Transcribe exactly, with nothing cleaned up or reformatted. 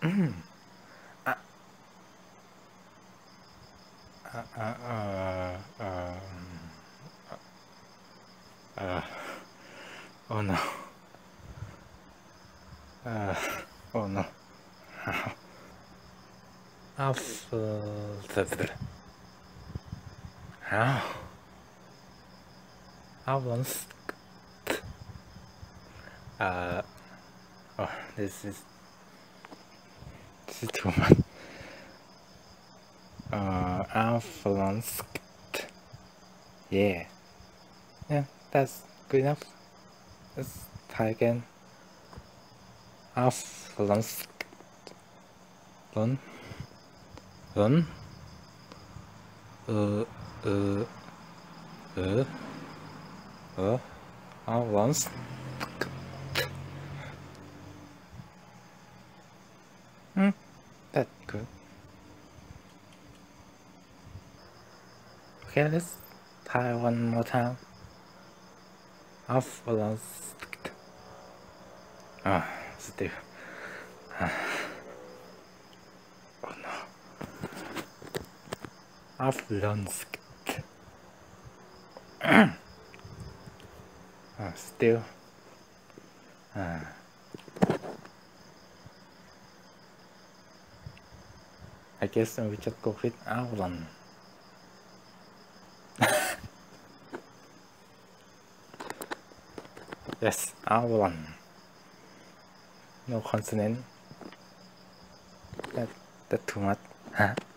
Mm. Uh, uh, uh, uh, um, uh, oh no. Uh, oh no. Avlönskt. How? Avlönskt. Uh, oh, this is, this is too much. Uh, Avlönskt. Yeah. Yeah, that's good enough. Let's try again. Avlönskt. Run. Run. Uh, uh, uh, uh, Avlönskt. Hmm, that's good. Okay, let's try one more time. Avlönskt. Ah, still. Oh no. Avlönskt. Ah, still. Ah. I guess we just go with Avlon. Yes, Avlon. No consonant. That that's too much. Huh?